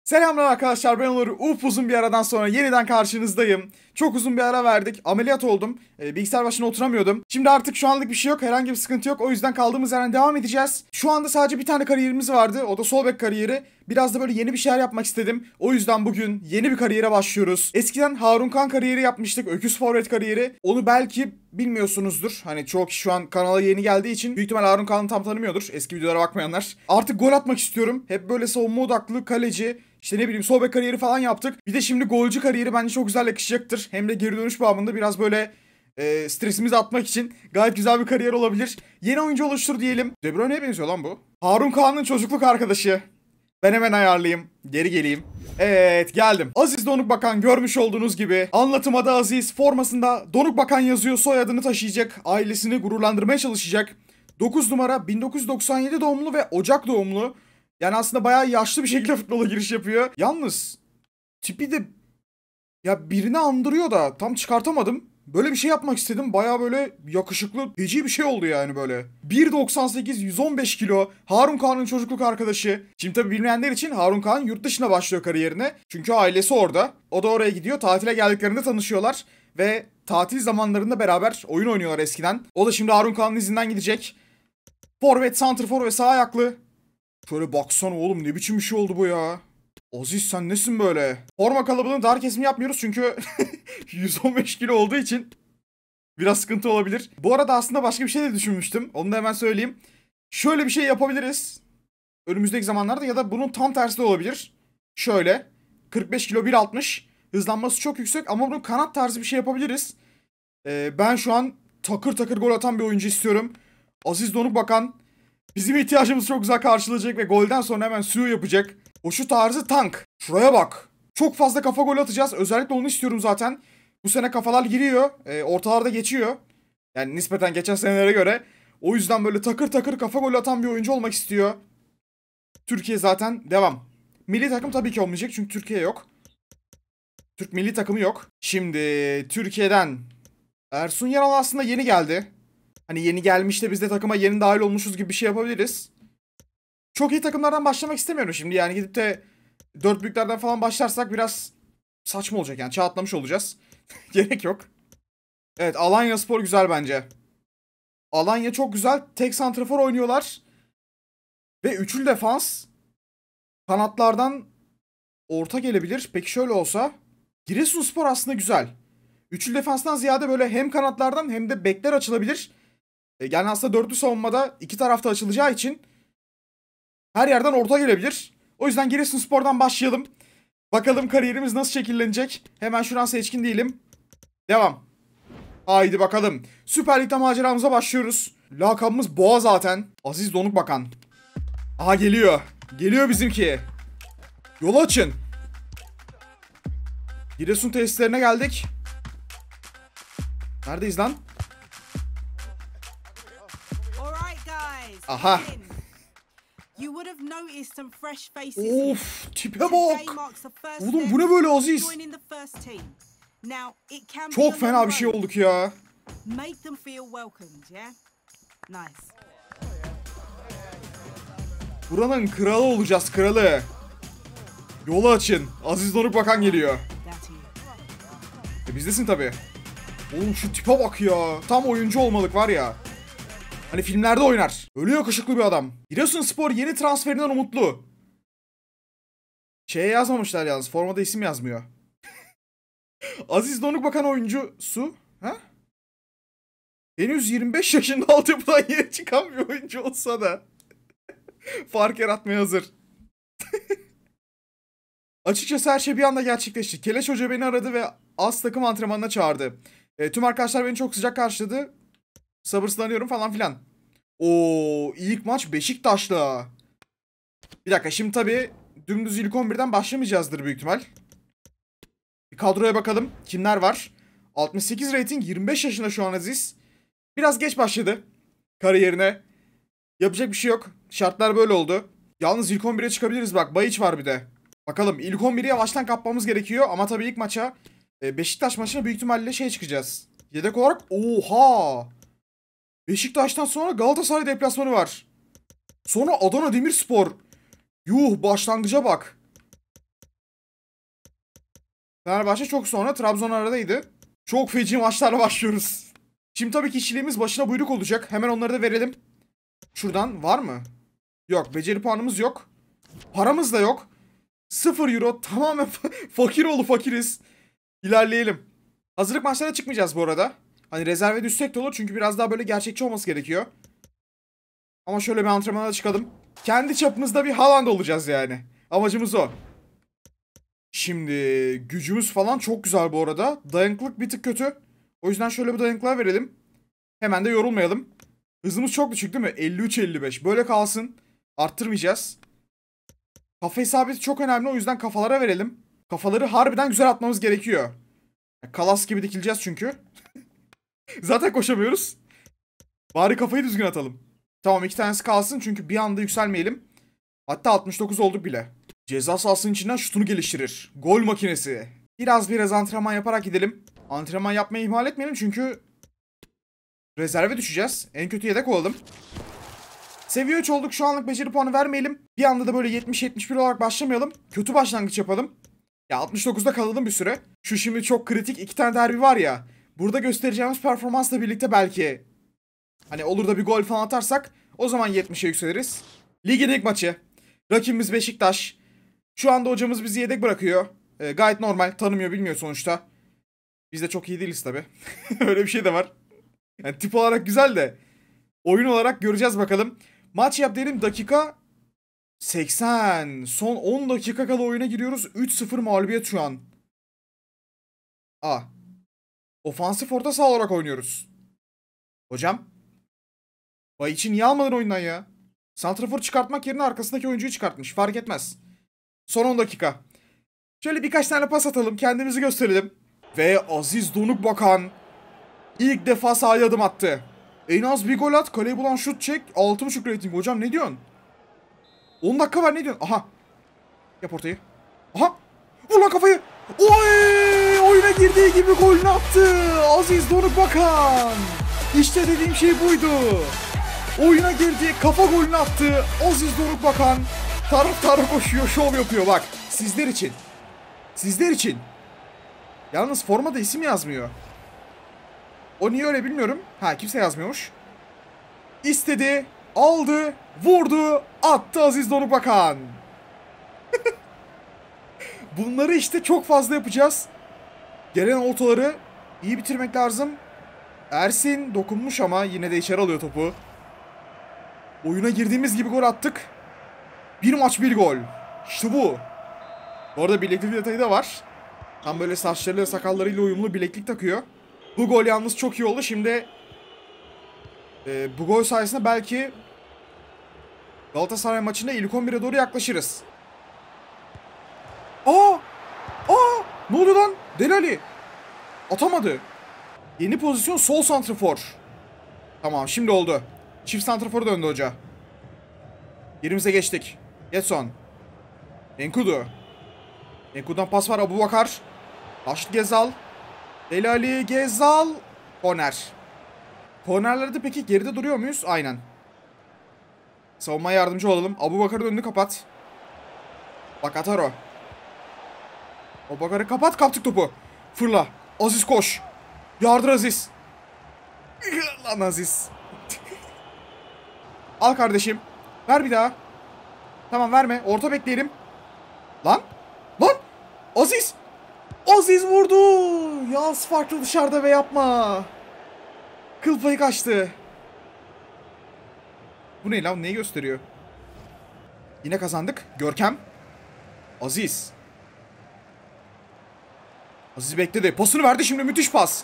Selamlar arkadaşlar, ben Onur. Uzun bir aradan sonra yeniden karşınızdayım. Çok uzun bir ara verdik. Ameliyat oldum. Bilgisayar başına oturamıyordum. Şimdi artık şu anlık bir şey yok. Herhangi bir sıkıntı yok. O yüzden kaldığımız yerden devam edeceğiz. Şu anda sadece bir tane kariyerimiz vardı. O da sol bek kariyeri. Biraz da böyle yeni bir şeyler yapmak istedim. O yüzden bugün yeni bir kariyere başlıyoruz. Eskiden Harun Kağan kariyeri yapmıştık. Öküz forvet kariyeri. Onu belki bilmiyorsunuzdur. Hani çoğu kişi şu an kanala yeni geldiği için büyük ihtimal Harun Kağan'ı tam tanımıyordur. Eski videolara bakmayanlar. Artık gol atmak istiyorum. Hep böyle savunma odaklı kaleci. İşte ne bileyim sol bek kariyeri falan yaptık. Bir de şimdi golcü kariyeri bence çok güzel yakışacaktır. Hem de geri dönüş babında biraz böyle stresimizi atmak için gayet güzel bir kariyer olabilir. Yeni oyuncu oluştur diyelim. De Bruyne'ye benziyor lan bu. Harun Kağan'ın çocukluk arkadaşı. Ben hemen ayarlayayım. Geri geleyim. Evet, geldim. Aziz Donuk Bakan, görmüş olduğunuz gibi anlatıma da Aziz, formasında Donuk Bakan yazıyor, soyadını taşıyacak, ailesini gururlandırmaya çalışacak. 9 numara 1997 doğumlu ve Ocak doğumlu. Yani aslında bayağı yaşlı bir şekilde futbola giriş yapıyor. Yalnız tipi de ya birini andırıyor da tam çıkartamadım. Böyle bir şey yapmak istedim. Bayağı böyle yakışıklı, feci bir şey oldu yani böyle. 1.98, 115 kilo. Harun Kağan'ın çocukluk arkadaşı. Şimdi tabii bilmeyenler için Harun Kağan yurt dışına başlıyor kariyerine. Çünkü ailesi orada. O da oraya gidiyor. Tatile geldiklerinde tanışıyorlar. Ve tatil zamanlarında beraber oyun oynuyorlar eskiden. O da şimdi Harun Kağan'ın izinden gidecek. Forvet, santrfor ve sağ ayaklı. Şöyle baksana oğlum, ne biçim bir şey oldu bu ya. Aziz sen nesin böyle? Forma kalıbını dar kesimi yapmıyoruz çünkü 115 kilo olduğu için biraz sıkıntı olabilir. Bu arada aslında başka bir şey de düşünmüştüm. Onu da hemen söyleyeyim. Şöyle bir şey yapabiliriz. Önümüzdeki zamanlarda ya da bunun tam tersi de olabilir. Şöyle 45 kilo 1.60, hızlanması çok yüksek ama bunun kanat tarzı bir şey yapabiliriz. Ben şu an takır takır gol atan bir oyuncu istiyorum. Aziz Donuk Bakan bizim ihtiyacımızı çok güzel karşılayacak ve golden sonra hemen suyu yapacak. O şu tarzı tank. Şuraya bak. Çok fazla kafa gol atacağız. Özellikle onu istiyorum zaten. Bu sene kafalar giriyor. Ortalarda geçiyor. Yani nispeten geçen senelere göre. O yüzden böyle takır takır kafa gol atan bir oyuncu olmak istiyor. Türkiye zaten devam. Milli takım tabii ki olmayacak çünkü Türkiye yok. Türk milli takımı yok. Şimdi Türkiye'den Ersun Yanal aslında yeni geldi. Hani yeni gelmiş de biz de takıma yeni dahil olmuşuz gibi bir şey yapabiliriz. Çok iyi takımlardan başlamak istemiyorum şimdi. Yani gidip de dört büyüklerden falan başlarsak biraz saçma olacak yani. Çağ atlamış olacağız. Gerek yok. Evet, Alanyaspor güzel bence. Alanya çok güzel. Tek santrafor oynuyorlar. Ve üçlü defans. Kanatlardan orta gelebilir. Peki şöyle olsa. Giresunspor aslında güzel. Üçlü defanstan ziyade böyle hem kanatlardan hem de bekler açılabilir. Yani aslında dörtlü savunmada iki tarafta açılacağı için her yerden orta gelebilir. O yüzden Giresunspor'dan başlayalım. Bakalım kariyerimiz nasıl şekillenecek. Hemen şuradan seçkin değilim. Devam. Haydi bakalım. Süper Lig'de maceramıza başlıyoruz. Lakabımız Boğa zaten. Aziz Donuk Bakan. Aha geliyor. Geliyor bizimki. Yol açın. Giresun tesislerine geldik. Neredeyiz lan? Aha. Of, tipe bak. Oğlum bu ne böyle Aziz? Çok fena bir şey olduk ya. Buranın kralı olacağız, kralı. Yolu açın. Aziz Donuk Bakan geliyor. Bizdesin tabii. Oğlum şu tipe bak ya. Tam oyuncu olmalık var ya. Hani filmlerde oynar. Öyle yakışıklı bir adam. Giresunspor yeni transferinden umutlu. Şeye yazmamışlar yalnız. Formada isim yazmıyor. Aziz Donuk Bakan oyuncusu. Ha? Henüz 25 yaşında altyapıdan yeni çıkan bir oyuncu olsa da fark yaratmaya hazır. Açıkçası her şey bir anda gerçekleşti. Keleş Hoca beni aradı ve az takım antrenmanına çağırdı. Tüm arkadaşlar beni çok sıcak karşıladı. Sabırsızlanıyorum falan filan. Oo, ilk maç Beşiktaş'la. Bir dakika, şimdi tabii dümdüz ilk 11'den başlamayacağızdır büyük ihtimal. Bir kadroya bakalım. Kimler var? 68 rating, 25 yaşında şu an Aziz. Biraz geç başladı kariyerine. Yapacak bir şey yok. Şartlar böyle oldu. Yalnız ilk 11'e çıkabiliriz bak. Bayiç var bir de. Bakalım, ilk 11'i yavaştan kapmamız gerekiyor. Ama tabii ilk maça Beşiktaş maçına büyük ihtimalle çıkacağız. Yedek olarak oha. Beşiktaş'tan sonra Galatasaray deplasmanı var. Sonra Adana Demirspor. Yuh, başlangıca bak. Fenerbahçe çok sonra, Trabzon aradaydı. Çok feci maçlarla başlıyoruz. Şimdi tabii ki kişiliğimiz başına buyruk olacak. Hemen onları da verelim. Şuradan var mı? Yok. Beceri puanımız yok. Paramız da yok. 0 euro. Tamamen fakir oğlu fakiriz. İlerleyelim. Hazırlık maçlarına çıkmayacağız bu arada. Hani rezerve düşsek de olur çünkü biraz daha böyle gerçekçi olması gerekiyor. Ama şöyle bir antrenmana çıkalım. Kendi çapımızda bir Haaland olacağız yani. Amacımız o. Şimdi gücümüz falan çok güzel bu arada. Dayanıklılık bir tık kötü. O yüzden şöyle bir dayanıklığa verelim. Hemen de yorulmayalım. Hızımız çok düşük değil mi? 53-55. Böyle kalsın. Arttırmayacağız. Kafa isabeti çok önemli. O yüzden kafalara verelim. Kafaları harbiden güzel atmamız gerekiyor. Kalas gibi dikileceğiz çünkü. Zaten koşamıyoruz. Bari kafayı düzgün atalım. Tamam 2 tanesi kalsın çünkü bir anda yükselmeyelim. Hatta 69 olduk bile. Ceza sahasının içinden şutunu geliştirir. Gol makinesi. Biraz antrenman yaparak gidelim. Antrenman yapmayı ihmal etmeyelim çünkü rezerve düşeceğiz. En kötü yedek olalım. Seviye 3 olduk. Şu anlık beceri puanı vermeyelim. Bir anda da böyle 70-71 olarak başlamayalım. Kötü başlangıç yapalım. Ya 69'da kalalım bir süre. Şu şimdi çok kritik 2 tane derbi var ya. Burada göstereceğimiz performansla birlikte belki hani olur da bir gol falan atarsak o zaman 70'e yükseliriz. Ligin ilk maçı. Rakibimiz Beşiktaş. Şu anda hocamız bizi yedek bırakıyor. Gayet normal. Tanımıyor bilmiyor sonuçta. Biz de çok iyi değiliz tabi. Öyle bir şey de var. Yani tip olarak güzel de. Oyun olarak göreceğiz bakalım. Maç yap dedim dakika 80. Son 10 dakika kala oyuna giriyoruz. 3-0 mağlubiyet şu an. Ofansif orta saha olarak oynuyoruz. Hocam. Vay için niye almadın oyundan ya? Santrafor çıkartmak yerine arkasındaki oyuncuyu çıkartmış. Fark etmez. Son 10 dakika. Şöyle birkaç tane pas atalım. Kendimizi gösterelim. Ve Aziz Donukbakan ilk defa sahaya adım attı. En az bir gol at. Kaleyi bulan şut çek. 6.5 rating. Hocam ne diyorsun? 10 dakika var ne diyorsun? Aha. Yap ortayı. Aha. Vur lan kafayı. Oy! Oyuna girdiği gibi golünü attı. Aziz Donukbakan. İşte dediğim şey buydu. Oyuna girdi. Kafa golünü attı. Aziz Donukbakan. Taraftara koşuyor. Şov yapıyor bak. Sizler için. Sizler için. Yalnız formada isim yazmıyor. O niye öyle bilmiyorum. Ha kimse yazmıyormuş. İstedi. Aldı. Vurdu. Attı Aziz Donukbakan. Bunları işte çok fazla yapacağız. Gelen ortaları iyi bitirmek lazım. Ersin dokunmuş ama yine de içeri alıyor topu. Oyuna girdiğimiz gibi gol attık. Bir maç bir gol. İşte bu. Bu arada bileklik detayı da var. Tam böyle saçlarıyla sakallarıyla uyumlu bileklik takıyor. Bu gol yalnız çok iyi oldu. Şimdi bu gol sayesinde belki Galatasaray maçında ilk 11'e doğru yaklaşırız. Ne oluyor lan? Deli Ali. Atamadı. Yeni pozisyon sol santrafor. Tamam şimdi oldu. Çift santraforu döndü hoca. Yerimize geçtik. Getson. Enkudu. Enkudu'dan pas var Abubakar. Taşlı Gezal. Deli Ali Gezal. Korner. Kornerlerde peki geride duruyor muyuz? Aynen. Savunmaya yardımcı olalım. Abubakar'ın önünü kapat. Bakataro. Abubakar'ı kapat. Kaptık topu. Fırla. Aziz koş. Yardır Aziz. Lan Aziz. Al kardeşim. Ver bir daha. Tamam verme. Orta bekleyelim. Lan. Lan. Aziz. Aziz vurdu. Yaz farklı dışarıda ve yapma. Kıl payı kaçtı. Bu ne lan? Neyi gösteriyor? Yine kazandık. Görkem. Aziz. Aziz bekledi. Pasını verdi şimdi. Müthiş pas.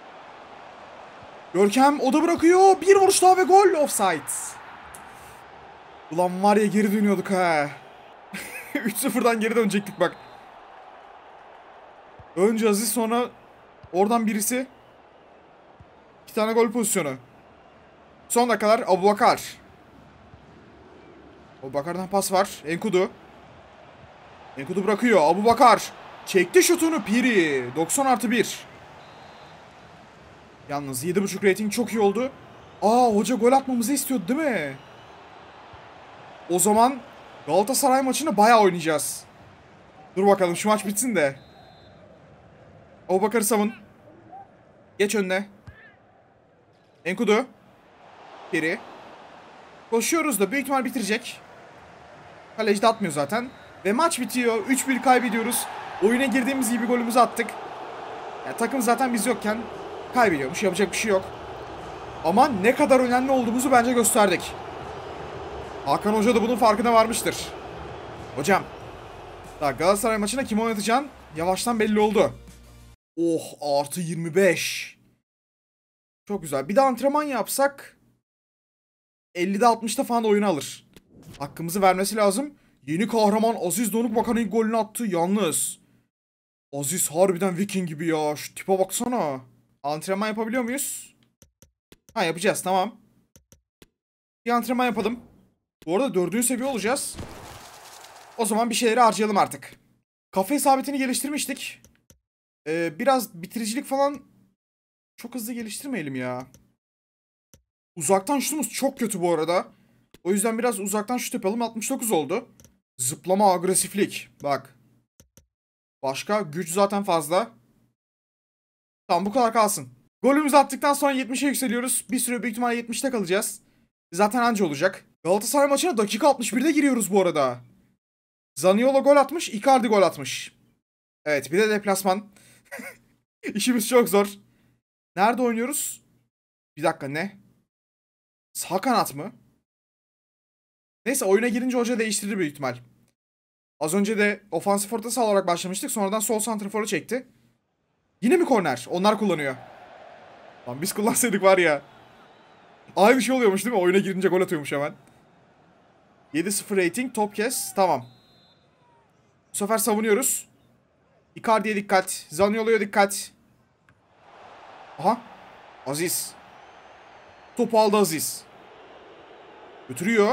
Görkem o da bırakıyor. Bir vuruş daha ve gol. Offside. Ulan var ya geri dönüyorduk ha. 3-0'dan geri dönecektik bak. Önce Aziz sonra oradan birisi. 2 tane gol pozisyonu. Son dakikalar Abubakar. Abubakar'dan pas var. Enkudu. Enkudu bırakıyor. Abubakar. Çekti şutunu Piri. 90+1. Yalnız 7.5 rating çok iyi oldu. Hoca gol atmamızı istiyordu değil mi? O zaman Galatasaray maçını bayağı oynayacağız. Dur bakalım şu maç bitsin de. Abubakar'ı savun. Geç önüne. Enkudu. Geri. Koşuyoruz da büyük ihtimal bitirecek. Kaleci de atmıyor zaten. Ve maç bitiyor. 3-1 kaybediyoruz. Oyuna girdiğimiz gibi golümüzü attık. Yani takım zaten biz yokken kaybediyormuş. Yapacak bir şey yok. Ama ne kadar önemli olduğumuzu bence gösterdik. Hakan Hoca da bunun farkına varmıştır. Hocam, daha Galatasaray maçına kim oynatacağın yavaştan belli oldu. Oh, artı 25. Çok güzel. Bir de antrenman yapsak 50'de 60'da falan da oyunu alır. Hakkımızı vermesi lazım. Yeni kahraman Aziz Donukbakan ilk golünü attı yalnız. Aziz harbiden Viking gibi ya. Şu tipe baksana. Antrenman yapabiliyor muyuz? Ha, yapacağız, tamam. Bir antrenman yapalım. Bu arada 4. seviye olacağız. O zaman bir şeyleri harcayalım artık. Kafa isabetini geliştirmiştik. Biraz bitiricilik falan çok hızlı geliştirmeyelim ya. Uzaktan şutumuz çok kötü bu arada. O yüzden biraz uzaktan şut yapalım. 69 oldu. Zıplama, agresiflik. Bak. Başka güç zaten fazla. Tamam, bu kadar kalsın. Golümüzü attıktan sonra 70'e yükseliyoruz. Bir süre büyük ihtimalle 70'te kalacağız. Zaten anca olacak. Galatasaray maçına dakika 61'de giriyoruz bu arada. Zaniolo gol atmış, Icardi gol atmış. Evet, bir de deplasman. İşimiz çok zor. Nerede oynuyoruz? Bir dakika, ne? Sağ kanat mı? Neyse, oyuna girince hoca değiştirdi büyük ihtimal. Az önce de ofansif orta saha olarak başlamıştık. Sonradan sol santraforu çekti. Yine mi korner? Onlar kullanıyor. Lan biz kullansaydık var ya. Aynı şey oluyormuş değil mi? Oyuna girince gol atıyormuş hemen. 7-0 rating, top kes. Tamam. Bu sefer savunuyoruz. Icardi'ye dikkat. Zaniolo'ya dikkat. Aha. Aziz. Topu aldı Aziz. Götürüyor.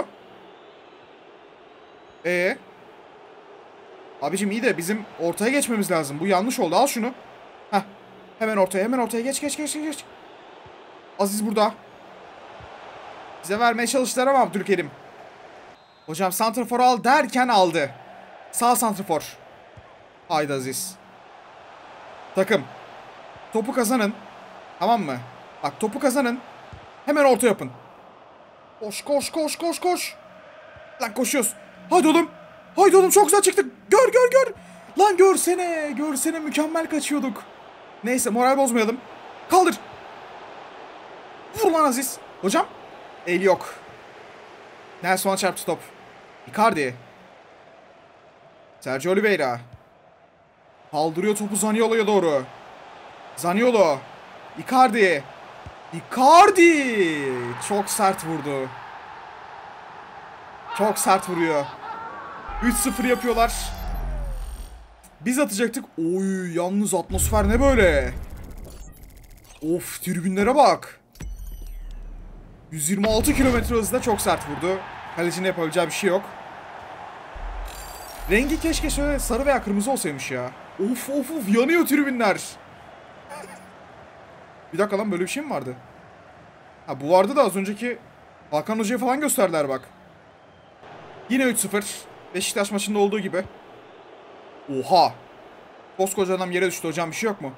Abicim iyi de bizim ortaya geçmemiz lazım. Bu yanlış oldu. Al şunu. Heh. Hemen ortaya. Geç. Aziz burada. Bize vermeye çalıştılar ama Abdülkerim. Hocam santrafor al derken aldı. Sağ santrafor. Haydi Aziz. Takım. Topu kazanın. Tamam mı? Bak, topu kazanın. Hemen orta yapın. Koş. Lan koşuyoruz. Haydi oğlum çok güzel çıktık. Gör. Lan görsene mükemmel kaçıyorduk. Neyse, moral bozmayalım. Kaldır. Vur lan Aziz. Hocam. El yok. Nelson'a çarptı top. Icardi. Sergio Oliveira. Kaldırıyor topu Zaniolo'ya doğru. Zaniolo. Icardi. Çok sert vurdu. Çok sert vuruyor. 3-0 yapıyorlar. Biz atacaktık. Oy, yalnız atmosfer ne böyle? Of, tribünlere bak. 126 kilometre hızla çok sert vurdu. Kalecinin yapabileceği bir şey yok. Rengi keşke şöyle sarı veya kırmızı olsaymış ya. Of yanıyor tribünler. Bir dakika lan, böyle bir şey mi vardı? Ha, bu vardı da az önceki Hakan Hoca'yı falan gösterdiler bak. Yine 3-0. Beşiktaş maçında olduğu gibi. Oha. Koskoca adam yere düştü hocam, bir şey yok mu?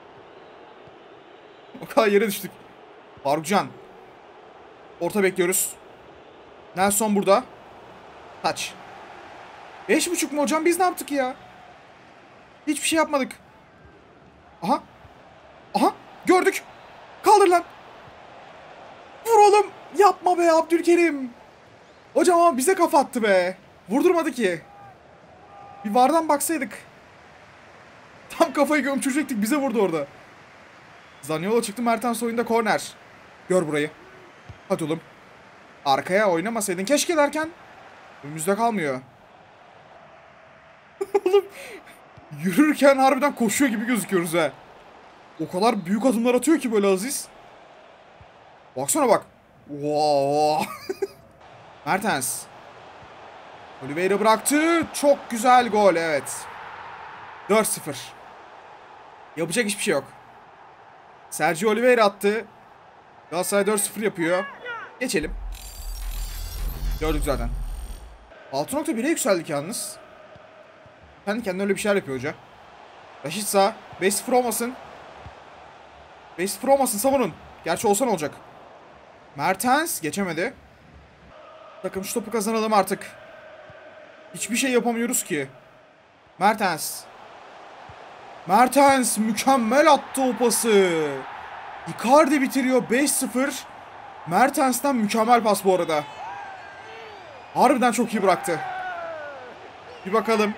O kadar yere düştük. Farukcan. Orta bekliyoruz. Nelson burada. Taç. 5.5 mu hocam, biz ne yaptık ya? Hiçbir şey yapmadık. Aha. Gördük. Kaldır lan. Vur oğlum. Yapma be Abdülkerim. Hocam ama bize kafa attı be. Vurdurmadı ki. Bir VAR'dan baksaydık. Tam kafayı gömçürecektik, bize vurdu orada. Zaniolo çıktı, Mertens oyunda korner. Gör burayı. Hadi oğlum. Arkaya oynamasaydın keşke derken. Önümüzde kalmıyor. Oğlum. Yürürken harbiden koşuyor gibi gözüküyoruz ha. O kadar büyük adımlar atıyor ki böyle Aziz. Baksana bak. Wow. Mertens. Oliveira bıraktı. Çok güzel gol, evet. 4-0. Yapacak hiçbir şey yok. Sergio Oliveira attı. Galatasaray 4-0 yapıyor. Geçelim. Gördük zaten. 6.1'e yükseldik yalnız. Kendi kendine öyle bir şeyler yapıyor hoca. Raşit sağ. 5-0 olmasın. 5-0 olmasın, savunun. Gerçi olsa ne olacak? Mertens geçemedi. Takım şu topu kazanalım artık. Hiçbir şey yapamıyoruz ki. Mertens. Mertens mükemmel attı o pası. Icardi bitiriyor 5-0. Mertens'ten mükemmel pas bu arada. Harbiden çok iyi bıraktı. Bir bakalım.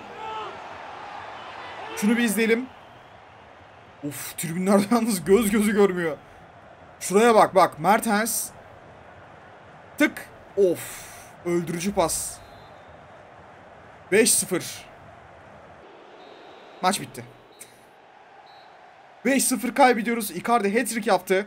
Şunu bir izleyelim. Of, tribünlerde yalnız göz gözü görmüyor. Şuraya bak bak, Mertens. Tık. Of, öldürücü pas. 5-0. Maç bitti. 5-0 kaybediyoruz. Icardi hat-trick yaptı.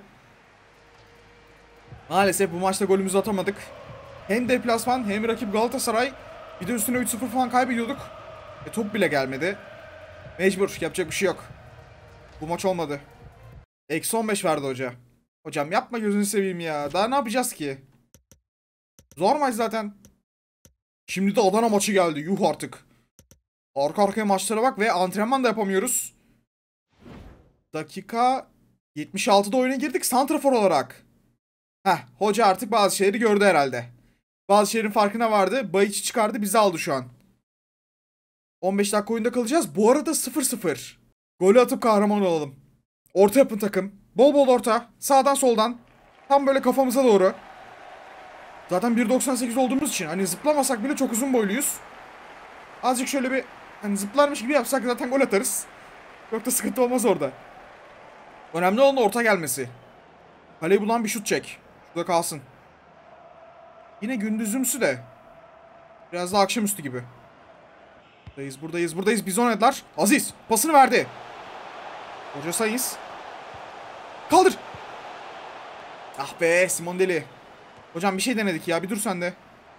Maalesef bu maçta golümüzü atamadık. Hem deplasman hem rakip Galatasaray. Bir de üstüne 3-0 falan kaybediyorduk. Top bile gelmedi. Mecbur, yapacak bir şey yok. Bu maç olmadı. -15 verdi hoca. Hocam yapma, gözünü seveyim ya. Daha ne yapacağız ki? Zor maç zaten. Şimdi de Adana maçı geldi. Yuh artık. Arka arkaya maçlara bak ve antrenman da yapamıyoruz. Dakika 76'da oyuna girdik santrafor olarak. Hoca artık bazı şeyleri gördü herhalde. Bazı şeylerin farkına vardı. Bayiç'i çıkardı, bizi aldı şu an. 15 dakika oyunda kalacağız. Bu arada 0-0. Golü atıp kahraman olalım. Orta yapın takım. Bol bol orta. Sağdan soldan. Tam böyle kafamıza doğru. Zaten 1.98 olduğumuz için hani zıplamasak bile çok uzun boyluyuz. Azıcık şöyle bir hani zıplarmış gibi yapsak zaten gol atarız. Çok da sıkıntı olmaz orada. Önemli olan orta gelmesi. Kaleyi bulan bir şut çek. Şurada kalsın. Yine gündüzümsü de. Biraz da akşamüstü gibi. Buradayız. Bizonetler. Aziz pasını verdi. Hoca Sayız. Kaldır. Ah be, Simondeli. Hocam bir şey denedik ya, bir dur sen de.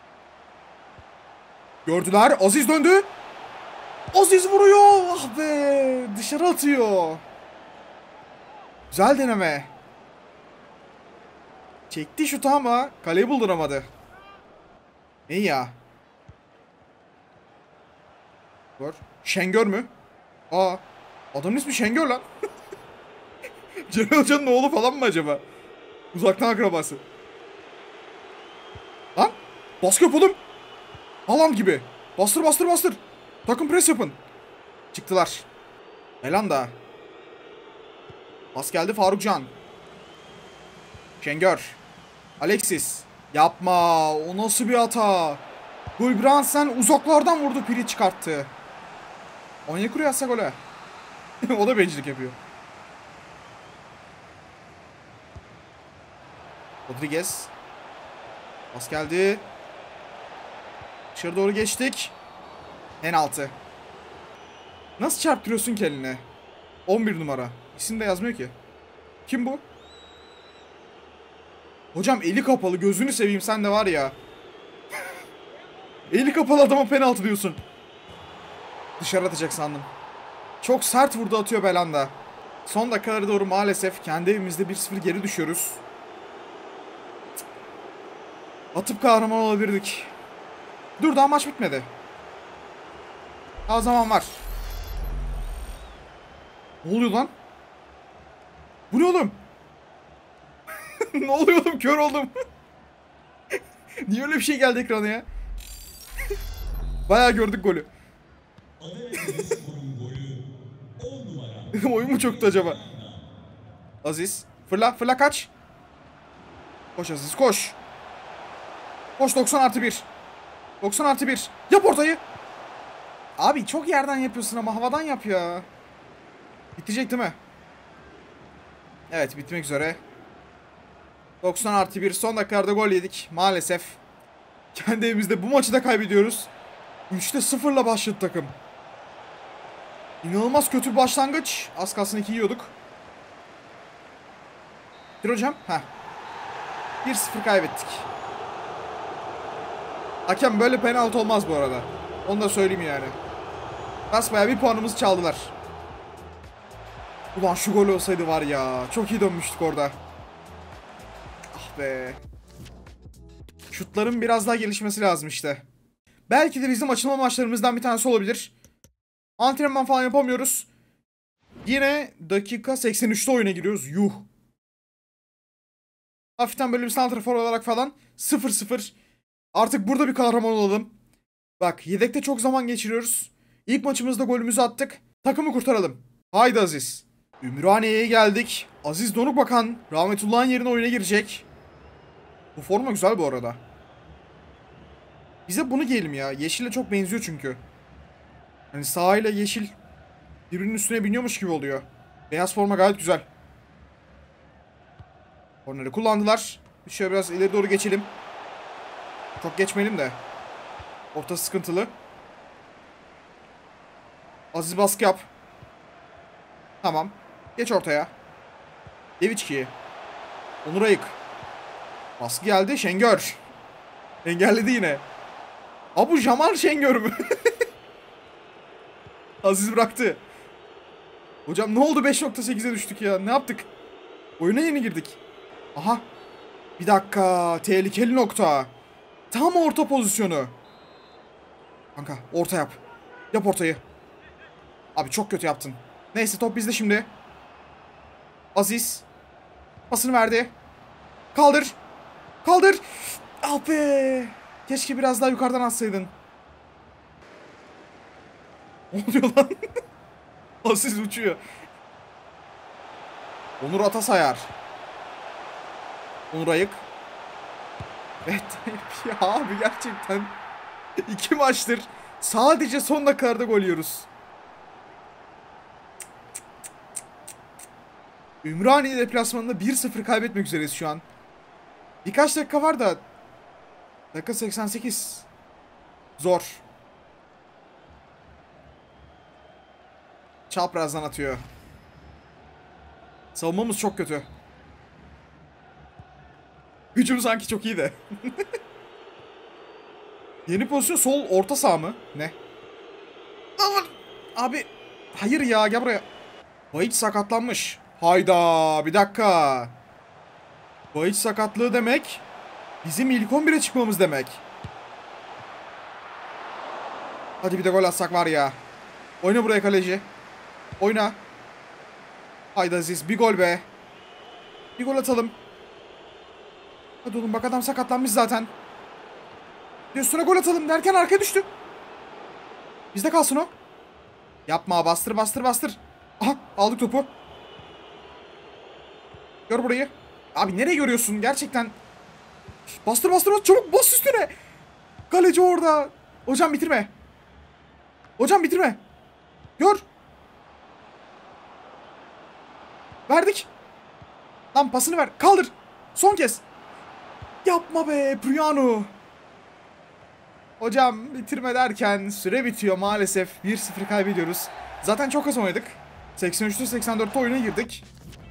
Gördüler. Aziz döndü. Aziz vuruyor. Ah be, dışarı atıyor. Güzel deneme. Çekti şutu ama kaleyi bulduramadı. Ne ya? Gör. Şengör mü? Adamın ismi Şengör lan. Celal Hoca'nın oğlu falan mı acaba? Uzaktan akrabası. Lan baskı yap oğlum. Haaland gibi. Bastır. Takım pres yapın. Çıktılar. Elanda. Pas geldi Farukcan. Şengör. Alexis. Yapma. O nasıl bir hata? Gulbrandsen uzaklardan vurdu, pili çıkarttı. Onyekuru yazsa gole. O da bencillik yapıyor. Rodriguez. Pas geldi. Dışarı doğru geçtik. Penaltı. Nasıl çarptırıyorsun ki eline? 11 numara. İsim de yazmıyor ki. Kim bu? Hocam eli kapalı, gözünü seveyim sen de var ya. Eli kapalı adama penaltı diyorsun. Dışarı atacak sandım. Çok sert vurdu, atıyor Belanda. Son dakikalara doğru maalesef kendi evimizde 1-0 geri düşüyoruz. Atıp kahraman olabilirdik. Dur, daha maç bitmedi. Daha zaman var. Ne oluyor lan? Bu ne oğlum? Ne oluyor oğlum? Kör oldum. Niye öyle bir şey geldi ekrana ya? Bayağı gördük golü. Oyun mu çöktü acaba? Aziz. Fırla kaç. Koş Aziz, koş. Koş, 90+1. 90+1. Yap ortayı. Abi çok yerden yapıyorsun ama havadan yap ya. Bitecek değil mi? Evet, bitmek üzere. 90+1. Son dakikalarda gol yedik maalesef. Kendi evimizde bu maçı da kaybediyoruz. 3'te 0'la başladı takım. İnanılmaz kötü bir başlangıç. Az kalsın 2 yiyorduk. Bir hocam. 1-0 kaybettik. Hakem böyle penaltı olmaz bu arada. Onu da söyleyeyim yani. Basbayağı bir puanımızı çaldılar. Ulan şu gol olsaydı var ya. Çok iyi dönmüştük orada. Ah be. Şutların biraz daha gelişmesi lazım işte. Belki de bizim açılma maçlarımızdan bir tanesi olabilir. Antrenman falan yapamıyoruz. Yine dakika 83'te oyuna giriyoruz. Yuh. Hafiften böyle bir santrafor olarak falan 0-0. Artık burada bir kahraman olalım. Bak yedekte çok zaman geçiriyoruz. İlk maçımızda golümüzü attık. Takımı kurtaralım. Haydi Aziz. Ümraniye'ye geldik. Aziz Donukbakan Rahmetullah'ın yerine oyuna girecek. Bu forma güzel bu arada. Bize bunu giyelim ya. Yeşille çok benziyor çünkü. Hani sağ ile yeşil birbirinin üstüne biniyormuş gibi oluyor. Beyaz forma gayet güzel. Korneri kullandılar. Şöyle biraz ileri doğru geçelim. Çok geçmeyelim de. Orta sıkıntılı. Aziz baskı yap. Tamam. Geç ortaya. Deviçki'yi. Onur Ayık. Baskı geldi. Şengör. Engelledi yine. Abu Jamal Şengör mü? Aziz bıraktı. Hocam ne oldu 5.8'e düştük ya? Ne yaptık? Oyuna yeni girdik. Aha. Bir dakika. Tehlikeli nokta. Tam orta pozisyonu. Kanka orta yap. Yap ortayı. Abi çok kötü yaptın. Neyse top bizde şimdi. Aziz. Pasını verdi. Kaldır. Kaldır. Ah be. Keşke biraz daha yukarıdan atsaydın. Ne oluyor lan? Aziz uçuyor. Onur Atasayar. Onur Ayık. Evet. Ya abi gerçekten 2 maçtır sadece son dakikalarda gol yiyoruz. Ümraniye deplasmanında 1-0 kaybetmek üzereyiz şu an. Birkaç dakika var da. Dakika 88. Zor. Çaprazdan atıyor. Savunmamız çok kötü. Gücüm sanki çok iyi de. Yeni pozisyon sol orta saha mı? Ne? Abi. Hayır ya gel buraya. Vahit sakatlanmış. Hayda bir dakika. Vahit sakatlığı demek bizim ilk 11'e çıkmamız demek. Hadi bir de gol atsak var ya. Oyna buraya kaleci. Oyna. Haydi Aziz bir gol be. Bir gol atalım. Hadi oğlum bak adam sakatlanmış zaten. Üstüne gol atalım derken arkaya düştü. Bizde kalsın o. Yapma bastır bastır bastır. Aha aldık topu. Gör burayı. Abi nereye görüyorsun gerçekten. Bastır bastır bastır çabuk bas üstüne. Kaleci orada. Hocam bitirme. Hocam bitirme. Gör. Verdik. Lan pasını ver. Kaldır. Son kez. Yapma be Priyano. Hocam bitirme derken süre bitiyor maalesef. 1-0 kaybediyoruz. Zaten çok az oynadık. 83'te 84'te oyuna girdik.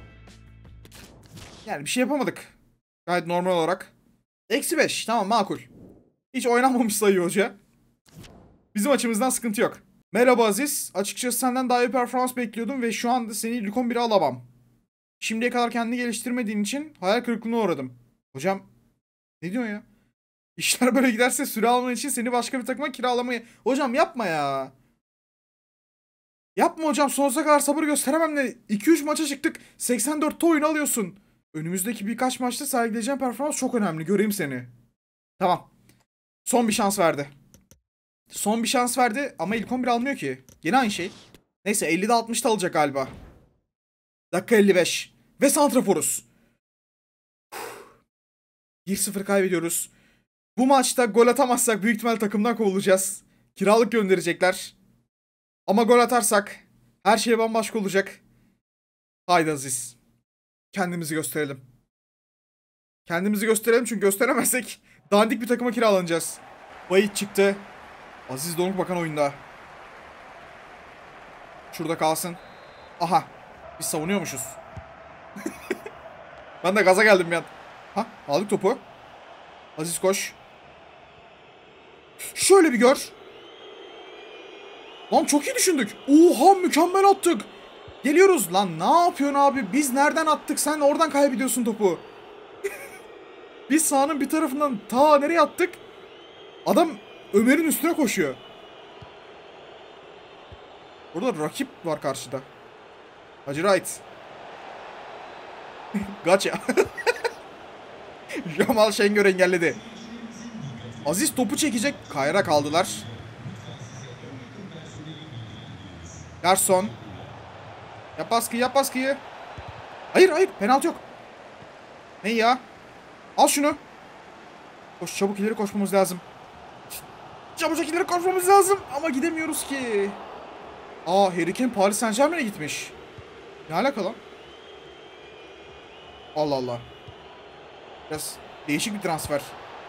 Yani bir şey yapamadık. Gayet normal olarak. -5 tamam makul. Hiç oynanmamış sayıyor hoca. Bizim açımızdan sıkıntı yok. Merhaba Aziz. Açıkçası senden daha iyi performans bekliyordum ve şu anda seni Lig 11'e alamam. Şimdiye kadar kendini geliştirmediğin için hayal kırıklığına uğradım. Hocam ne diyorsun ya? İşler böyle giderse süre alman için seni başka bir takıma kiralamayı... Hocam yapma ya. Yapma hocam sonsuza kadar sabır gösteremem de 2-3 maça çıktık 84'te oyun alıyorsun. Önümüzdeki birkaç maçta sergileyeceğin performans çok önemli göreyim seni. Tamam. Son bir şans verdi. Son bir şans verdi ama ilk 11 almıyor ki. Yine aynı şey. Neyse 50'de 60'da alacak galiba. Dakika 55. Ve santraforuz. 1-0 kaybediyoruz. Bu maçta gol atamazsak büyük ihtimal takımdan kovulacağız. Kiralık gönderecekler. Ama gol atarsak her şey bambaşka olacak. Haydi Aziz. Kendimizi gösterelim. Kendimizi gösterelim çünkü gösteremezsek dandik bir takıma kiralanacağız. Vahit çıktı. Aziz Donukbakan oyunda. Şurada kalsın. Aha. Biz savunuyormuşuz. Ben de gaza geldim bir an. Ha, aldık topu. Aziz koş. Şöyle bir gör. Lan çok iyi düşündük. Oha mükemmel attık. Geliyoruz lan. Ne yapıyorsun abi? Biz nereden attık? Sen oradan kaybediyorsun topu. Biz sahanın bir tarafından ta nereye attık? Adam Ömer'in üstüne koşuyor. Burada rakip var karşıda. Hacı Wright. Gaça. Jamal Şengör engelledi. Aziz topu çekecek. Kayra kaldılar. Garson. Yap baskıyı, yap baskıyı. Hayır hayır, penaltı yok. Ne ya? Al şunu. Koş, çabuk ileri koşmamız lazım. Çabucak ileri koşmamız lazım. Ama gidemiyoruz ki. Aa, Harry Kane Paris Saint-Germain'e gitmiş. Ne alaka lan? Allah Allah. Biraz değişik bir transfer.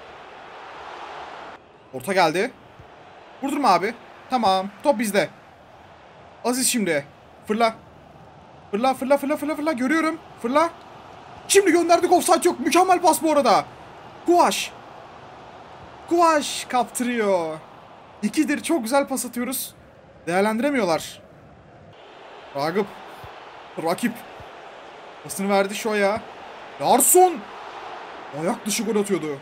Orta geldi. Vurdurma abi. Tamam. Top bizde. Aziz şimdi. Fırla. Fırla fırla fırla fırla fırla. Görüyorum. Fırla. Şimdi gönderdik, offside yok. Mükemmel pas bu arada. Kuvaş. Kuvaş kaptırıyor. İkidir çok güzel pas atıyoruz. Değerlendiremiyorlar. Ragıp. Rakip. Pasını verdi Şo'ya. Larson. Ayak dışı gol atıyordu.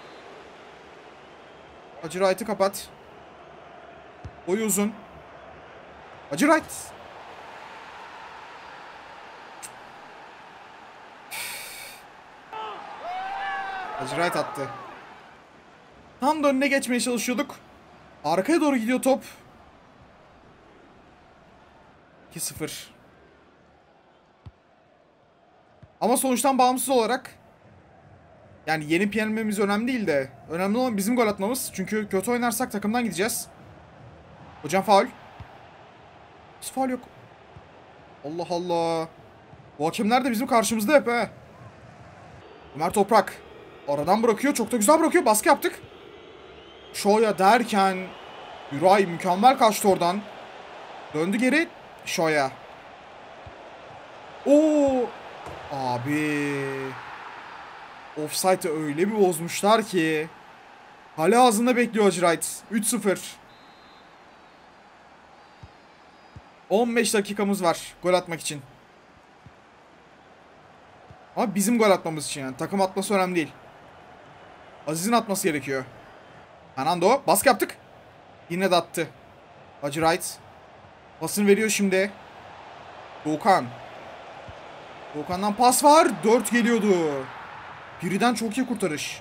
Hacı Wright'ı kapat. Boyu uzun. Hacı Wright. Hacı Wright attı. Tam da önüne geçmeye çalışıyorduk. Arkaya doğru gidiyor top. 2-0. Ama sonuçtan bağımsız olarak, yani yenip yenilmemiz önemli değil de önemli olan bizim gol atmamız. Çünkü kötü oynarsak takımdan gideceğiz. Hocam faul. Hiç faul yok. Allah Allah. Bu hakemler de bizim karşımızda hep he. Ömer Toprak. Aradan bırakıyor. Çok da güzel bırakıyor. Baskı yaptık. Şo'ya derken Güray mükemmel kaçtı oradan. Döndü geri. Şo'ya. Oo. Abi. Offside'ı öyle bir bozmuşlar ki. Kale ağzında bekliyor Hacı Wright. 3-0. 15 dakikamız var gol atmak için. Ama bizim gol atmamız için yani. Takım atması önemli değil. Aziz'in atması gerekiyor. Fernando. Baskı yaptık. Yine de attı. Hacı Wright. Pasını veriyor şimdi. Doğukan. Doğukan'dan pas var. 4 geliyordu. Biriden çok iyi kurtarış.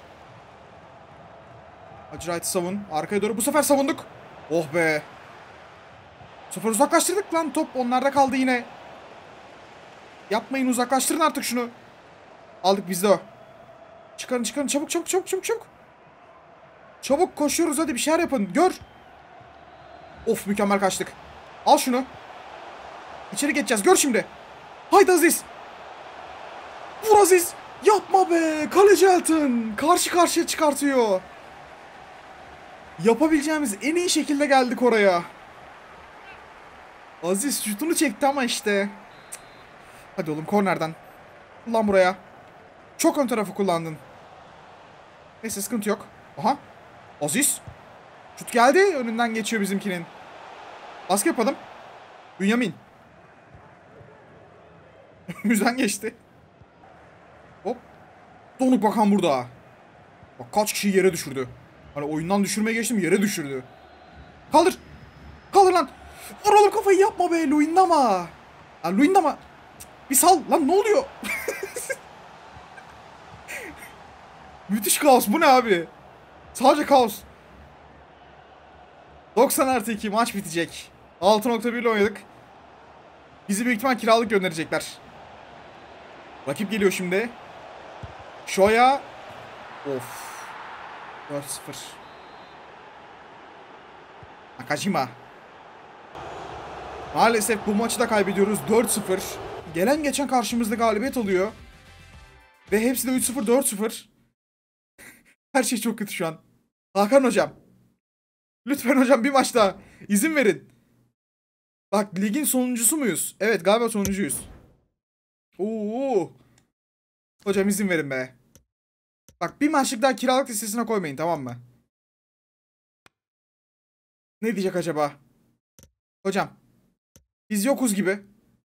Hacı Wright'ı savun. Arkaya doğru bu sefer savunduk. Oh be. Bu sefer uzaklaştırdık lan. Top onlarda kaldı yine. Yapmayın, uzaklaştırın artık şunu. Aldık biz de o. Çıkarın çıkarın, çabuk çabuk çabuk çabuk çabuk. Çabuk koşuyoruz, hadi bir şeyler yapın. Gör. Of, mükemmel kaçtık. Al şunu. İçeri geçeceğiz, gör şimdi. Haydi Aziz. Vur Aziz. Yapma be. Kaleci Elton. Karşı karşıya çıkartıyor. Yapabileceğimiz en iyi şekilde geldik oraya. Aziz şutunu çekti ama işte. Hadi oğlum, kornerden. Kullan buraya. Çok ön tarafı kullandın. Neyse, sıkıntı yok. Aha. Aziz. Şut geldi. Önünden geçiyor bizimkinin. Baskı yapalım. Bünyamin. Önümüzden geçti. Hop. Donuk bakan burada. Bak kaç kişiyi yere düşürdü. Hani oyundan düşürmeye geçtim, yere düşürdü. Kaldır. Kaldır lan. Vur oğlum kafayı, yapma be. Luyendama. Ya Luyendama. Bir sal. Lan ne oluyor? Müthiş kaos. Bu ne abi? Sadece kaos. 90+2 maç bitecek. 6.1 ile oynadık. Bizi büyük ihtimal kiralık gönderecekler. Rakip geliyor şimdi. Şo'ya. Of. 4-0. Nakajima. Maalesef bu maçı da kaybediyoruz. 4-0. Gelen geçen karşımızda galibiyet oluyor. Ve hepsi de 3-0, 4-0. Her şey çok kötü şu an. Hakan hocam. Lütfen hocam, bir maç daha. İzin verin. Bak, ligin sonuncusu muyuz? Evet, galiba sonuncuyuz. Oo. Hocam izin verin be. Bak, bir maçlık daha kiralık listesine koymayın, tamam mı? Ne diyecek acaba? Hocam. Biz yokuz gibi.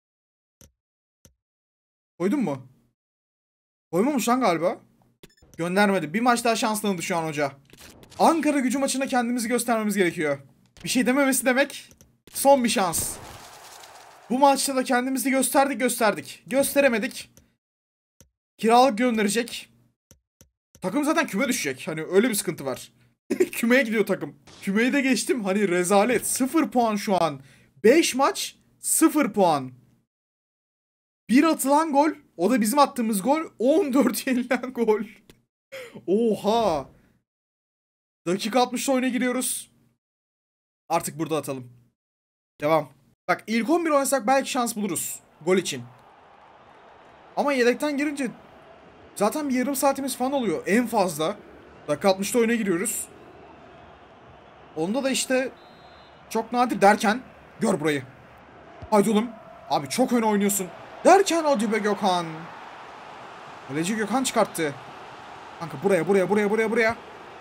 Koydun mu? Koymamış lan galiba. Göndermedi. Bir maç daha şans tanıdı şu an hoca. Ankara Gücü maçında kendimizi göstermemiz gerekiyor. Bir şey dememesi demek son bir şans. Bu maçta da kendimizi gösterdik. Gösteremedik. Kiralık gönderecek. Takım zaten küme düşecek. Hani öyle bir sıkıntı var. Kümeye gidiyor takım. Kümeyi de geçtim. Hani rezalet. 0 puan şu an. 5 maç 0 puan. Bir atılan gol. O da bizim attığımız gol. 14 yenilen gol. Oha. Dakika 60'ta oyuna giriyoruz. Artık burada atalım. Devam. Bak ilk 11 oynasak belki şans buluruz. Gol için. Ama yedekten girince zaten bir yarım saatimiz falan oluyor. En fazla. Dakika 60'ta oyuna giriyoruz. Onda da işte çok nadir derken gör burayı. Haydi oğlum. Abi çok öne oynuyorsun. Derken hadi be Gökhan. Kaleci Gökhan çıkarttı. Kanka buraya.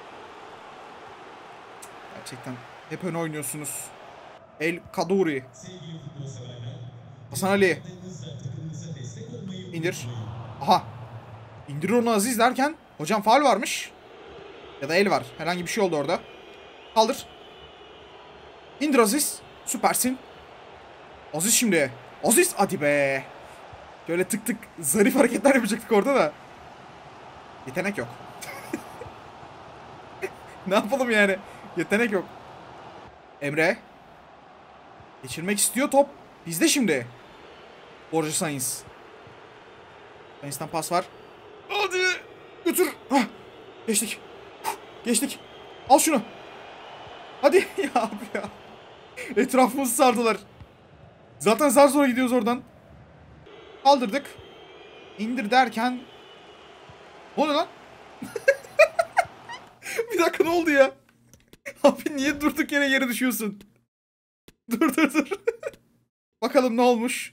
Gerçekten hep öne oynuyorsunuz. El Kaduri. Hasan Ali. İndir. Aha. İndir onu Aziz derken hocam faul varmış. Ya da el var. Herhangi bir şey oldu orada. Kaldır. İndir Aziz. Süpersin. Aziz şimdi. Aziz hadi be. Şöyle tık tık zarif hareketler yapacaktık orada da. Yetenek yok. Ne yapalım yani? Yetenek yok. Emre. Geçirmek istiyor top. Bizde şimdi. Borja Sainz. Sainz'den pas var. Hadi. Götür. Hah. Geçtik. Geçtik. Al şunu. Hadi ya abi ya. Etrafımızı sardılar. Zaten zar zor gidiyoruz oradan. Kaldırdık. İndir derken. Ne oluyor lan? Bir dakika ne oldu ya? Abi niye durduk yere düşüyorsun? Dur. Bakalım ne olmuş.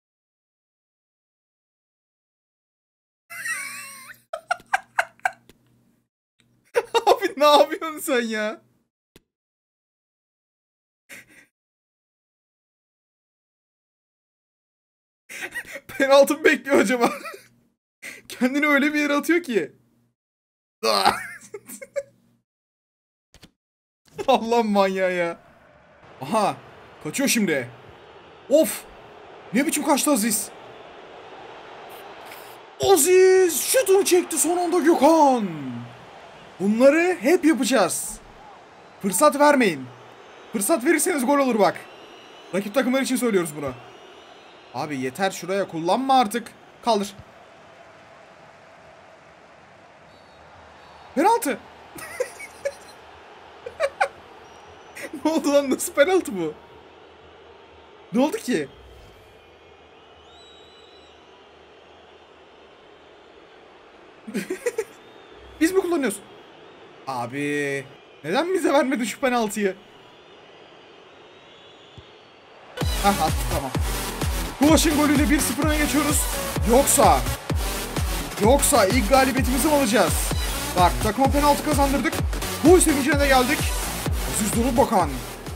Abi ne yapıyorsun sen ya? Penaltı mı bekliyor acaba? Kendini öyle bir yere atıyor ki. Allah manyağı ya. Aha. Kaçıyor şimdi. Of. Ne biçim kaçtı Aziz. Aziz şutunu çekti son anda Gökhan. Bunları hep yapacağız. Fırsat vermeyin. Fırsat verirseniz gol olur bak. Rakip takımlar için söylüyoruz bunu. Abi yeter şuraya kullanma artık. Kaldır. Penaltı. Ne oldu lan, nasıl penaltı bu? Ne oldu ki? Biz mi kullanıyoruz? Abi neden bize vermedi şu penaltıyı? Hah attı tamam. Kuvaş'ın golüyle 1-0 öne geçiyoruz. Yoksa ilk galibiyetimizi mi alacağız? Bak takıma penaltı kazandırdık. Gol sevincine de geldik. Aziz Bakan.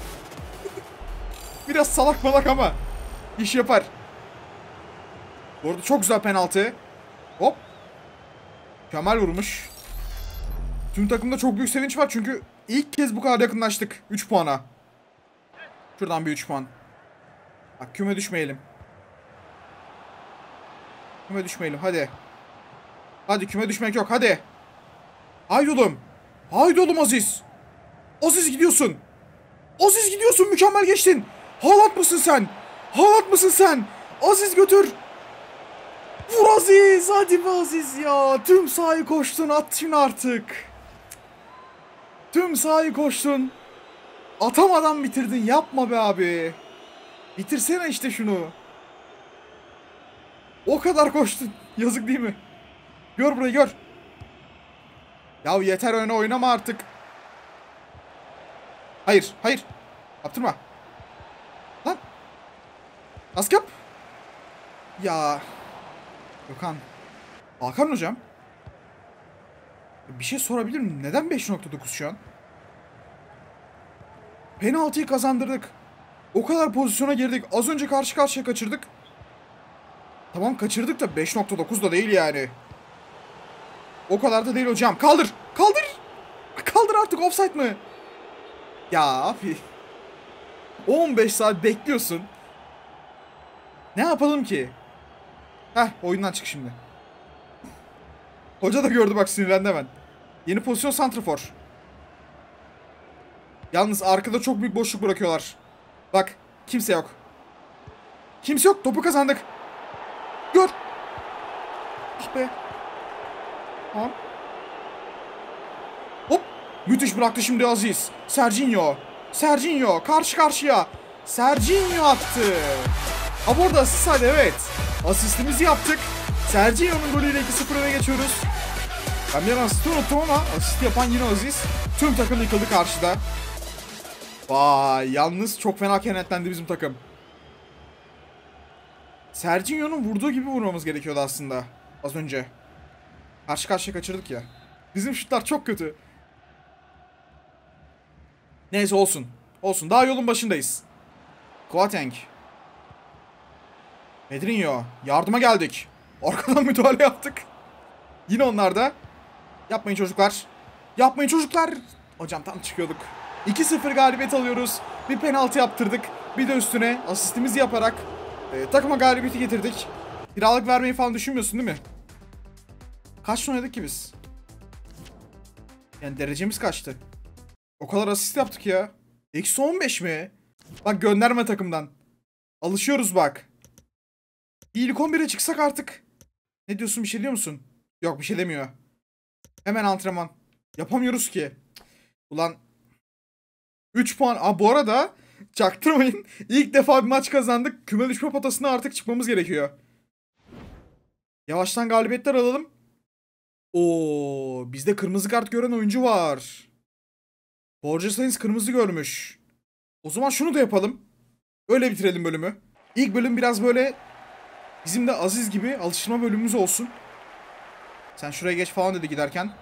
Biraz salak malak ama iş yapar. Bu arada çok güzel penaltı. Hop. Kemal vurmuş. Tüm takımda çok büyük sevinç var çünkü ilk kez bu kadar yakınlaştık 3 puana. Şuradan bir 3 puan. Bak küme düşmeyelim. Küme düşmeyelim hadi. Hadi küme düşmek yok hadi. Haydi oğlum. Haydi oğlum Aziz. Aziz gidiyorsun. Aziz gidiyorsun, mükemmel geçtin. Haaland mısın sen? Haaland mısın sen? Aziz götür. Vur Aziz. Hadi be Aziz ya. Tüm sahayı koştun, at şunu artık. Tüm sahayı koştun. Atamadan bitirdin. Yapma be abi. Bitirsene işte şunu. O kadar koştun. Yazık değil mi? Gör burayı gör. Ya yeter öne oynama artık. Hayır. Yaptırma. Lan. Baskı yap. Ya. Gökhan. Hakan hocam. Bir şey sorabilir miyim? Neden 5.9 şu an? Penaltıyı kazandırdık. O kadar pozisyona girdik. Az önce karşı karşıya kaçırdık. Tamam kaçırdık da 5.9 da değil yani. O kadar da değil hocam. Kaldır. Kaldır artık, offside mı? Ya abi. 15 saat bekliyorsun. Ne yapalım ki? Heh, oyundan çık şimdi. Hoca da gördü bak, sinirlendi hemen. Yeni pozisyon santrafor. Yalnız arkada çok büyük boşluk bırakıyorlar. Bak, kimse yok. Kimse yok, topu kazandık. Gör. Ah be. Tamam. Hop. Müthiş bıraktı şimdi Aziz. Serginho karşı karşıya. Serginho attı. Ha, bu arada asist saydı, evet. Asistimizi yaptık. Serginho'nun golüyle 2-0 öne geçiyoruz. Ben bir an asisti unuttum ama asist yapan yine Aziz. Tüm takım yıkıldı karşıda. Vay, yalnız çok fena kenetlendi bizim takım. Serginho'nun vurduğu gibi vurmamız gerekiyordu aslında az önce. Karşı karşıya kaçırdık ya. Bizim şutlar çok kötü. Neyse, olsun. Olsun, daha yolun başındayız. Kouateng. Pedrinho. Yardıma geldik. Arkadan müdahale yaptık. Yine onlar da. Yapmayın çocuklar. Yapmayın çocuklar. Hocam tam çıkıyorduk. 2-0 galibiyet alıyoruz. Bir penaltı yaptırdık. Bir de üstüne asistimizi yaparak takıma galibiyeti getirdik. Kiralık vermeyi falan düşünmüyorsun değil mi? Kaç oynadık ki biz? Yani derecemiz kaçtı? O kadar asist yaptık ya. Eksi 15 mi? Bak, gönderme takımdan. Alışıyoruz bak. İlk 11'e çıksak artık. Ne diyorsun, bir şey diyor musun? Yok, bir şey demiyor. Hemen antrenman. Yapamıyoruz ki. Ulan 3 puan. Aa, bu arada çaktırmayın. İlk defa bir maç kazandık. Küme düşme potasına artık çıkmamız gerekiyor. Yavaştan galibiyetler alalım. Oo, bizde kırmızı kart gören oyuncu var. Borja Sainz kırmızı görmüş. O zaman şunu da yapalım. Öyle bitirelim bölümü. İlk bölüm biraz böyle bizim de Aziz gibi alıştırma bölümümüz olsun. Sen şuraya geç falan dedi giderken.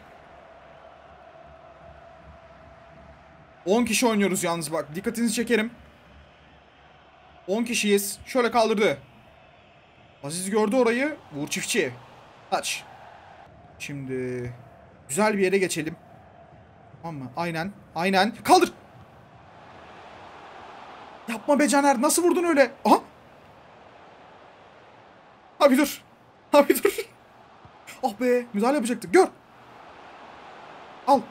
10 kişi oynuyoruz yalnız bak. Dikkatinizi çekerim. 10 kişiyiz. Şöyle kaldırdı. Aziz gördü orayı. Vur çiftçi. Aç. Şimdi güzel bir yere geçelim. Tamam mı? Aynen. Aynen. Kaldır. Yapma be Caner. Nasıl vurdun öyle? Aha. Abi dur. Abi dur. Ah be. Müdahale yapacaktık. Gör. Al.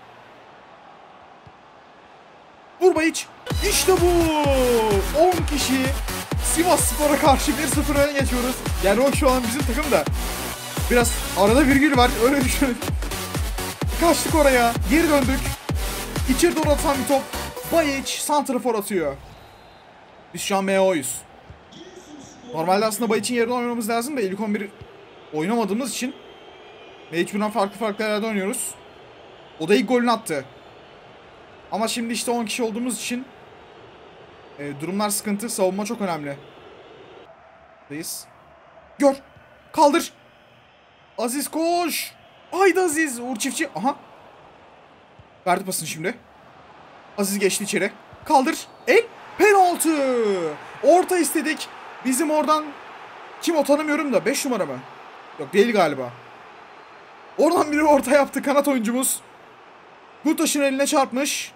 Vurma hiç. İşte bu. 10 kişi. Sivasspor'a karşı 1-0 öne geçiyoruz. Yani o şu an bizim takım da. Biraz arada virgül var. Öyle düşünün. Kaçtık oraya. Geri döndük. İçeri doğru atan bir top. Bayiç santrafor atıyor. Biz şu an MO'yuz. Normalde aslında Bayiç'in yerine oynamamız lazım da ilk 11 oynamadığımız için mecburen farklı yerlerde oynuyoruz. O da ilk golünü attı. Ama şimdi işte 10 kişi olduğumuz için durumlar sıkıntı. Savunma çok önemli. Buradayız. Gör. Kaldır. Aziz koş. Haydi Aziz. Uğur çiftçi. Aha. Verdi pasını şimdi. Aziz geçti içeri. Kaldır. El. Penaltı. Orta istedik. Bizim oradan kim o tanımıyorum da 5 numara mı? Yok, değil galiba. Oradan biri orta yaptı kanat oyuncumuz. Gutaş'ın eline çarpmış.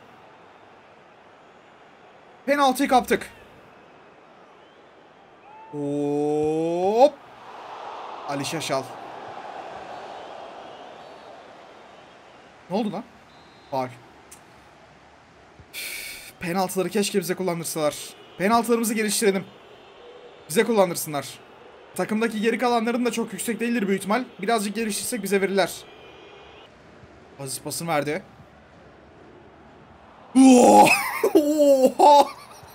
Penaltıyı kaptık. Hop. Ali Şaşal. Ne oldu lan? Faul. Penaltıları keşke bize kullandırsalar. Penaltılarımızı geliştirelim. Bize kullandırsınlar. Takımdaki geri kalanların da çok yüksek değildir büyük ihtimal. Birazcık geliştirsek bize verirler. Aziz pasını verdi. Oha!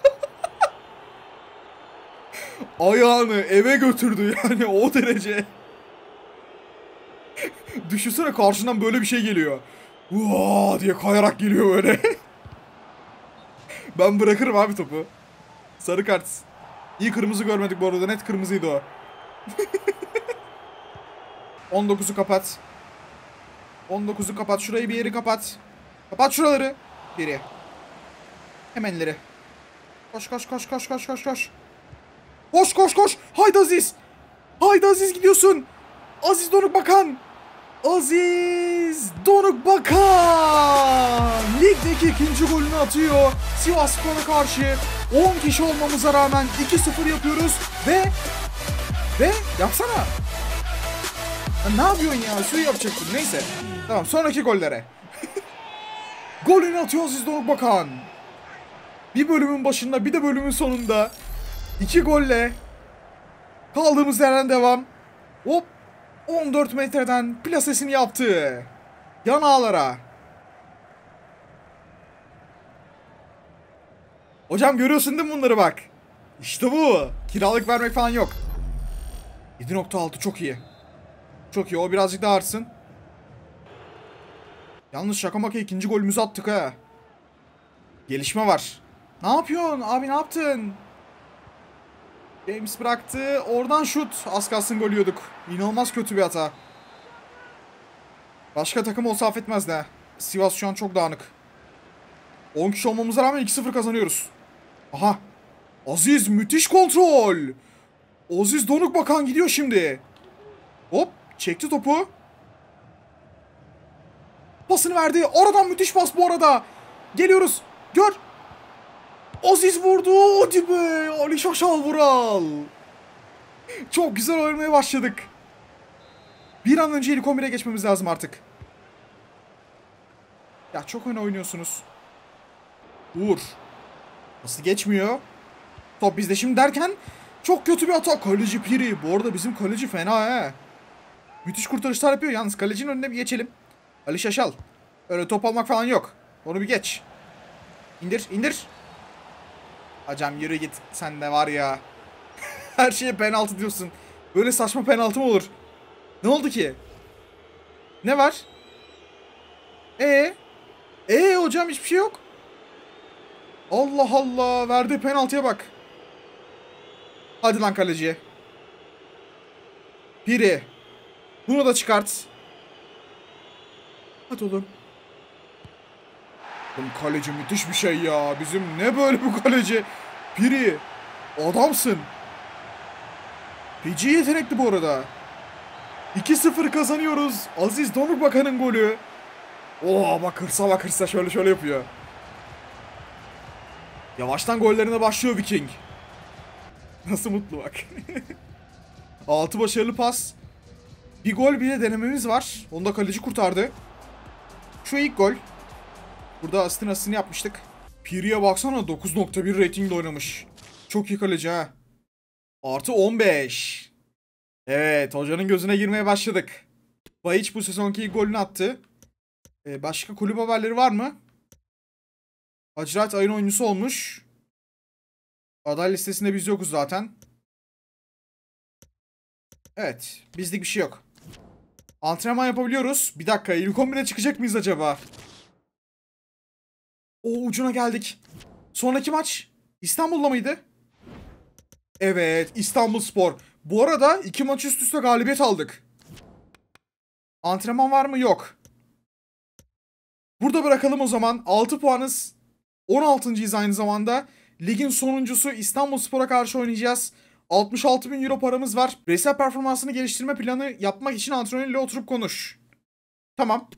Ayağını eve götürdü yani, o derece. Düşünsene, karşından böyle bir şey geliyor. Vaa diye kayarak geliyor böyle. Ben bırakırım abi topu. Sarı kart. İyi kırmızı görmedik bu arada. Net kırmızıydı o. 19'u kapat. 19'u kapat. Şurayı bir yeri kapat. Kapat şuraları. Biri. Hemen ileri. Koş koş koş koş koş koş koş. Koş koş koş. Haydi Aziz. Haydi Aziz, gidiyorsun. Aziz Donuk Bakan. Aziz Donuk Bakan. Ligdeki ikinci golünü atıyor. Sivasspor'a karşı 10 kişi olmamıza rağmen 2-0 yapıyoruz ve Ve yapsana. Ya ne yapıyorsun ya? Suyu yapacaktın. Neyse. Tamam, sonraki gollere. Golünü atıyor Aziz Donukbakan. Bir bölümün başında bir de bölümün sonunda 2 golle kaldığımız yerden devam. Hop, 14 metreden plasesini yaptı. Yan ağlara. Hocam görüyorsun değil mi bunları bak. İşte bu. Kiralık vermek falan yok. 7.6 çok iyi. Çok iyi, o birazcık daha artsın. Yalnız şaka maka ikinci golümüzü attık ha. Gelişme var. Ne yapıyorsun abi, ne yaptın? James bıraktı. Oradan şut. Az kalsın gol yiyorduk. İnanılmaz kötü bir hata. Başka takım olsa affetmez de. Sivas şu an çok dağınık. 10 kişi olmamıza rağmen 2-0 kazanıyoruz. Aha. Aziz müthiş kontrol. Aziz Donukbakan gidiyor şimdi. Hop. Çekti topu. Pasını verdi. Oradan müthiş pas bu arada. Geliyoruz. Gör. Aziz vurdu. Hadi be. Ali Şaşal Vural. Çok güzel oynamaya başladık. Bir an önce ilk 11'e geçmemiz lazım artık. Ya çok öne oynuyorsunuz. Uğur. Nasıl geçmiyor? Top bizde şimdi derken çok kötü bir atak. Kaleci Piri. Bu arada bizim kaleci fena he. Müthiş kurtarışlar yapıyor. Yalnız kalecinin önüne bir geçelim. Ali Şaşal. Öyle top almak falan yok. Onu bir geç. İndir, indir. Hocam yürü git. Sen de var ya. Her şeye penaltı diyorsun. Böyle saçma penaltı mı olur? Ne oldu ki? Ne var? Hocam hiçbir şey yok. Allah Allah. Verdiği penaltıya bak. Hadi lan kaleciye. Piri. Bunu da çıkart. Hadi oğlum. Oğlum kaleci müthiş bir şey ya. Bizim ne böyle bu kaleci? Piri. Adamsın. Feci yetenekli bu arada. 2-0 kazanıyoruz. Aziz Donukbakan'ın golü. Oo bak hırsa şöyle yapıyor. Yavaştan gollerine başlıyor Viking. Nasıl mutlu bak. 6 başarılı pas. Bir gol bile denememiz var. Onu da kaleci kurtardı. Şu ilk gol. Burada asistini yapmıştık. Piri'ye baksana, 9.1 ratingle oynamış. Çok iyi kaleci ha. Artı 15. Evet, hocanın gözüne girmeye başladık. Bayiç bu sezonki ilk golünü attı. Başka kulüp haberleri var mı? Hacivat ayın oyuncusu olmuş. Aday listesinde biz yokuz zaten. Evet, bizlik bir şey yok. Antrenman yapabiliyoruz. Bir dakika, ilk 11'e çıkacak mıyız acaba? O ucuna geldik. Sonraki maç İstanbul'da mıydı? Evet, İstanbulspor. Bu arada 2 maç üst üste galibiyet aldık. Antrenman var mı? Yok. Burada bırakalım o zaman. 6 puanız. 16.'yız aynı zamanda. Ligin sonuncusu İstanbulspor'a karşı oynayacağız. 66.000 euro paramız var. Bireysel performansını geliştirme planı yapmak için antrenörle oturup konuş. Tamam.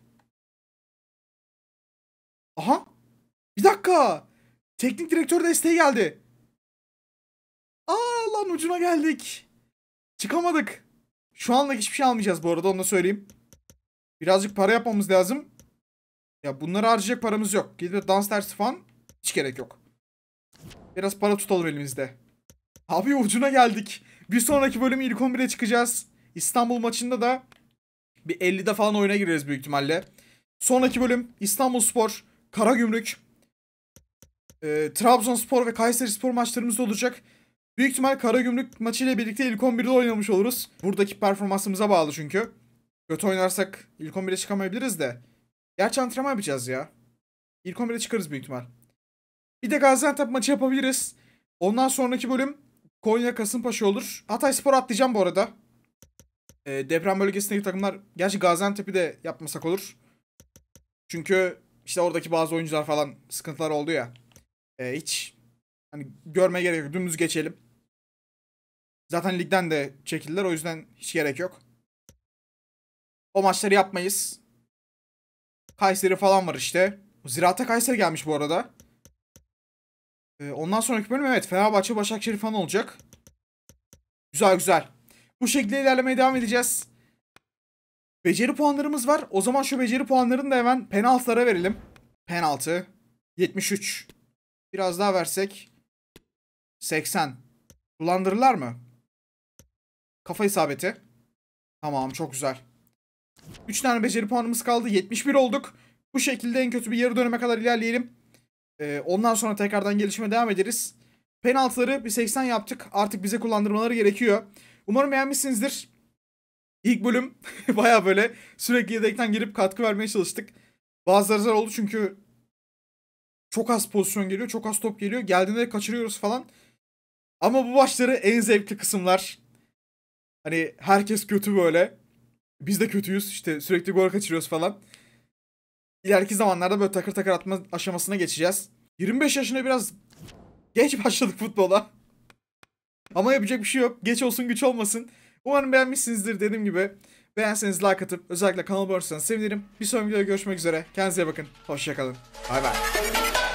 Aha. Bir dakika. Teknik direktör desteği geldi. Aa lan, ucuna geldik. Çıkamadık. Şu anlık hiçbir şey almayacağız bu arada, onu da söyleyeyim. Birazcık para yapmamız lazım. Ya bunları harcayacak paramız yok. Gidip dans dersi falan hiç gerek yok. Biraz para tutalım elimizde. Abi ucuna geldik. Bir sonraki bölüm ilk 11'e çıkacağız. İstanbul maçında da bir 50'de falan oyuna gireriz büyük ihtimalle. Sonraki bölüm İstanbulspor, Karagümrük, Trabzonspor ve Kayserispor maçlarımız olacak. Büyük ihtimal Karagümrük maçıyla birlikte ilk 11'de oynamış oluruz. Buradaki performansımıza bağlı çünkü. Kötü oynarsak ilk 11'e çıkamayabiliriz de. Gerçi antrenman yapacağız ya. İlk 11'e çıkarız büyük ihtimal. Bir de Gaziantep maçı yapabiliriz. Ondan sonraki bölüm Konya Kasımpaşa olur. Hatayspor atlayacağım bu arada. Deprem bölgesindeki takımlar... Gerçi Gaziantep'i de yapmasak olur. Çünkü işte oradaki bazı oyuncular falan sıkıntılar oldu ya. Hiç hani görmeye gerek yok. Dümdüz geçelim. Zaten ligden de çekildiler. O yüzden hiç gerek yok. O maçları yapmayız. Kayseri falan var işte. Ziraat'a Kayseri gelmiş bu arada. Ondan sonraki bölüm evet Fenerbahçe Başakşehir falan olacak. Güzel güzel. Bu şekilde ilerlemeye devam edeceğiz. Beceri puanlarımız var. O zaman şu beceri puanlarını da hemen penaltılara verelim. Penaltı 73. Biraz daha versek 80. Kullandırırlar mı? Kafa isabeti. Tamam, çok güzel. 3 tane beceri puanımız kaldı. 71 olduk. Bu şekilde en kötü bir yarı döneme kadar ilerleyelim. Ondan sonra tekrardan gelişime devam ederiz. Penaltıları bir 80 yaptık. Artık bize kullandırmaları gerekiyor. Umarım beğenmişsinizdir. İlk bölüm baya böyle sürekli yedekten girip katkı vermeye çalıştık. Bazıları zor oldu çünkü çok az pozisyon geliyor. Çok az top geliyor. Geldiğinde kaçırıyoruz falan. Ama bu maçları en zevkli kısımlar. Hani herkes kötü böyle. Biz de kötüyüz. İşte sürekli gol kaçırıyoruz falan. İleriki zamanlarda böyle takır takır atma aşamasına geçeceğiz. 25 yaşına biraz geç başladık futbola. Ama yapacak bir şey yok. Geç olsun güç olmasın. Umarım beğenmişsinizdir, dediğim gibi. Beğenseniz like atıp özellikle kanalıma abone olursanız sevinirim. Bir sonraki videoda görüşmek üzere. Kendinize iyi bakın. Hoşçakalın. Bay bay.